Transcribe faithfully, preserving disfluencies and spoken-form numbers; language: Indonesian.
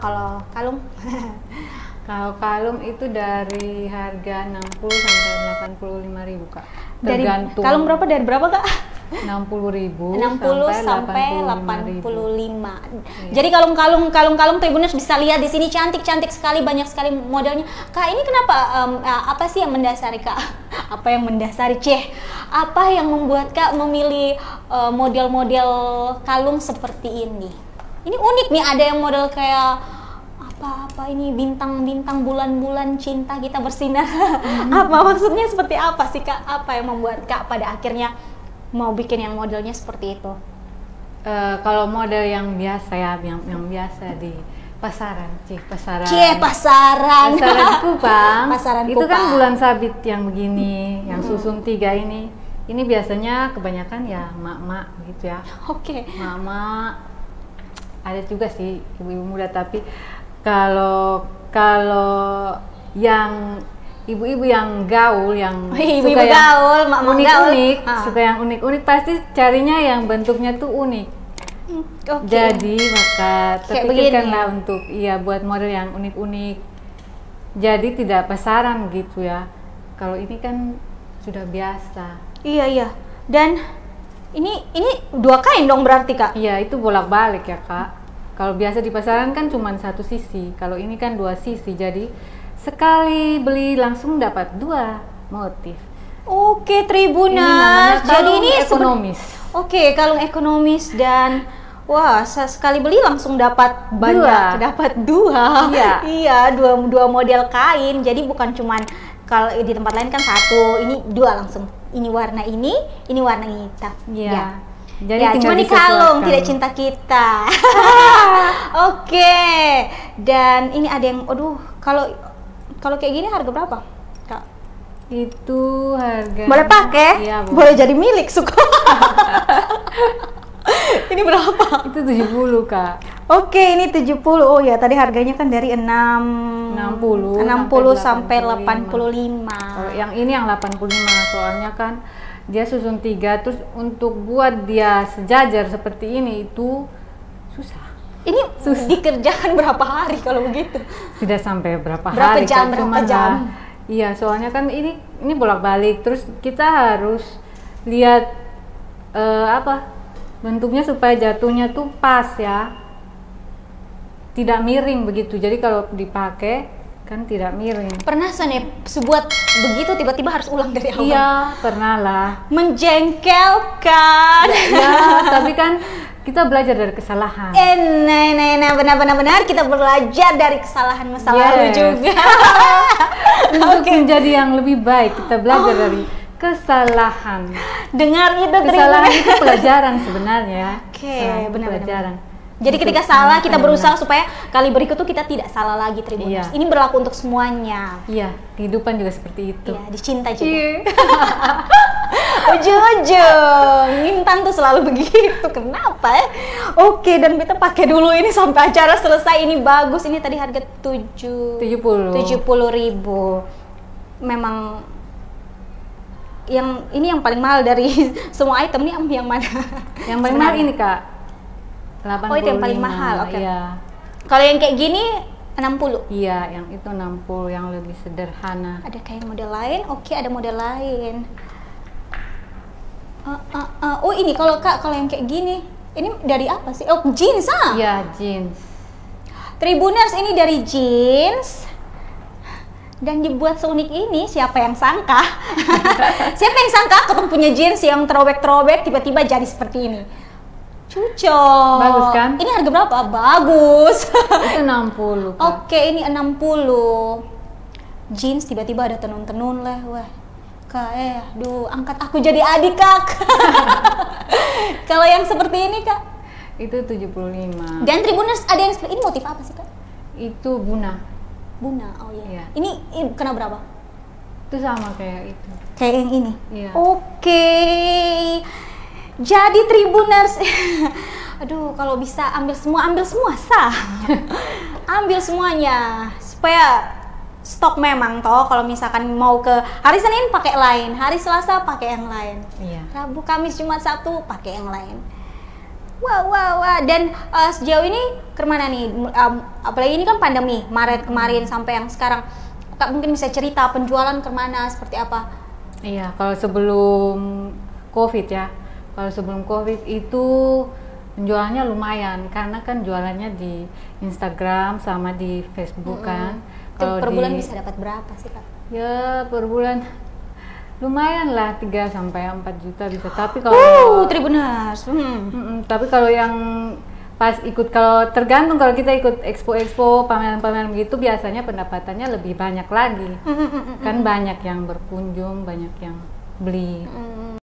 kalau kalung? Kalau kalung itu dari harga enam puluh sampai delapan puluh lima ribu, Kak. Dari Tergantung. kalung berapa dari berapa, Kak? enam puluh ribu enam puluh sampai delapan delapan puluh lima. Iya. Jadi kalung-kalung kalung-kalung Tribuners bisa lihat di sini cantik-cantik sekali, banyak sekali modelnya. Kak, ini kenapa um, apa sih yang mendasari, Kak? Apa yang mendasari, Ceh? Apa yang membuat Kak memilih uh, model-model kalung seperti ini? Ini unik nih, ada yang model kayak apa-apa ini bintang-bintang bulan-bulan cinta kita bersinar. Hmm. Apa maksudnya seperti apa sih, Kak? Apa yang membuat Kak pada akhirnya mau bikin yang modelnya seperti itu? Uh, kalau model yang biasa ya, yang yang biasa di pasaran, Cih, pasaran. Cie, pasaran. Pasaran Kupang. Pasaran Itu Kupang. kan bulan sabit yang begini, yang Hmm. susun tiga ini. Ini biasanya kebanyakan ya mak-mak gitu ya. Oke. Okay. Mak-mak, ada juga sih ibu-ibu muda, tapi kalau kalau yang ibu-ibu yang gaul, yang Ibu-ibu suka yang gaul, mak-mak unik-unik, gaul. suka yang unik-unik, pasti carinya yang bentuknya tuh unik. Okay. Jadi maka Kayak terpikirkanlah begini. untuk iya buat model yang unik-unik. Jadi tidak pasaran gitu ya. Kalau ini kan sudah biasa. Iya, iya. Dan ini ini dua kain dong berarti, Kak? Iya, itu bolak-balik ya, Kak. Kalau biasa di pasaran kan cuma satu sisi. Kalau ini kan dua sisi. Jadi sekali beli langsung dapat dua motif. Oke, Tribuners. Ini namanya Jadi kalung ini sebe- ekonomis. Oke, kalung ekonomis dan wah, sekali beli langsung dapat banyak, Dua. dapat dua. Iya. Iya, dua dua model kain. Jadi bukan cuman kalau di tempat lain kan satu, ini dua langsung. Ini warna ini, ini warna hitam. Iya. Ya. Jadi Ya, tinggal cuma di disesuaikan. kalung, tidak cinta kita. Oke. Dan ini ada yang, aduh, kalau kalau kayak gini harga berapa, Kak? Itu harga. Boleh pakai? Iya, boleh. Boleh jadi milik suka. Ini berapa? Itu tujuh puluh, Kak. Oke, ini tujuh puluh. Oh ya, tadi harganya kan dari enam enam puluh enam puluh sampai sampai delapan puluh Kalau lima. yang ini yang delapan puluh lima, soalnya kan dia susun tiga, terus untuk buat dia sejajar seperti ini itu susah. Ini dikerjakan berapa hari kalau begitu? Tidak sampai berapa, Berapa hari, jam, Kak. berapa Cuman jam? lah, iya, soalnya kan ini ini bolak-balik, terus kita harus lihat eh, apa bentuknya supaya jatuhnya tuh pas ya, tidak miring begitu. Jadi kalau dipakai kan tidak miring. Pernah Sanep sebuat begitu tiba-tiba harus ulang dari awal? Iya, pernah lah. Menjengkelkan. Ya, tapi kan kita belajar dari kesalahan. Eh, nah, nah, nah, benar-benar benar kita belajar dari kesalahan masa lalu Yes. juga. Untuk Oke. menjadi yang lebih baik, kita belajar dari kesalahan. Dengar itu Kesalahan Tribuners. itu pelajaran sebenarnya. Oke, Kesalahan itu benar-benar. pelajaran. Jadi Untuk ketika salah kita memakan berusaha benar. supaya kali berikut tuh kita tidak salah lagi Tribuners. Iya. Ini berlaku untuk semuanya. Iya, kehidupan juga seperti itu. Iya, dicinta juga. Iya. Ujung-ujung Intan tuh selalu begitu. Kenapa ya? Oke, dan kita pakai dulu ini sampai acara selesai. Ini bagus. Ini tadi harga tujuh tujuh puluh ribu. Memang yang ini yang paling mahal dari semua item ini yang mana? Yang paling mahal ini, Kak. delapan puluh lima. Oh, itu yang paling mahal. Oke. Iya. Kalau yang kayak gini enam puluh. Iya, yang itu enam puluh, yang lebih sederhana. Ada kayak model lain? Oke, ada model lain. Uh, uh, uh. Oh, ini kalau Kak, kalau yang kayak gini, ini dari apa sih? Oh, jeans ah. Iya, jeans. Tribuners, ini dari jeans. Dan dibuat seunik ini, siapa yang sangka? Siapa yang sangka ketemu punya jeans yang throwback-throwback tiba-tiba jadi seperti ini? Cucok. Bagus kan? Ini harga berapa? Bagus. Itu enam puluh, Kak. Oke, ini enam puluh. Jeans tiba-tiba ada tenun-tenun lah, wah. Kak, eh, aduh, angkat aku jadi adik, Kak. Kalau yang seperti ini, Kak? Itu tujuh puluh lima. Dan Tribuners, ada yang seperti ini motif apa sih, Kak? Itu buna. Buna, oh iya. Iya. Ini, ini kena berapa? Itu sama kayak itu. Kayak yang ini? Iya. Oke. Jadi Tribuners, aduh, kalau bisa ambil semua, ambil semua, sah. Ambil semuanya, supaya stok memang toh. Kalau misalkan mau ke hari Senin pakai lain, hari Selasa pakai yang lain, Iya. Rabu, Kamis, Jumat, Sabtu pakai yang lain. Wah, wah, wah. Dan uh, sejauh ini kemana nih? Um, apalagi ini kan pandemi, Maret kemarin sampai yang sekarang. Kak mungkin bisa cerita penjualan kemana, seperti apa? Iya, kalau sebelum COVID ya, kalau sebelum COVID itu penjualannya lumayan, karena kan jualannya di Instagram sama di Facebook kan. Kalau per di, bulan bisa dapat berapa sih Kak? Ya per bulan lumayan lah tiga sampai empat juta bisa. Tapi kalau uh, Tribuners. Hmm. Mm-mm, tapi kalau yang pas ikut, kalau tergantung, kalau kita ikut expo-expo, pameran-pameran gitu biasanya pendapatannya lebih banyak lagi. Kan banyak yang berkunjung, banyak yang beli.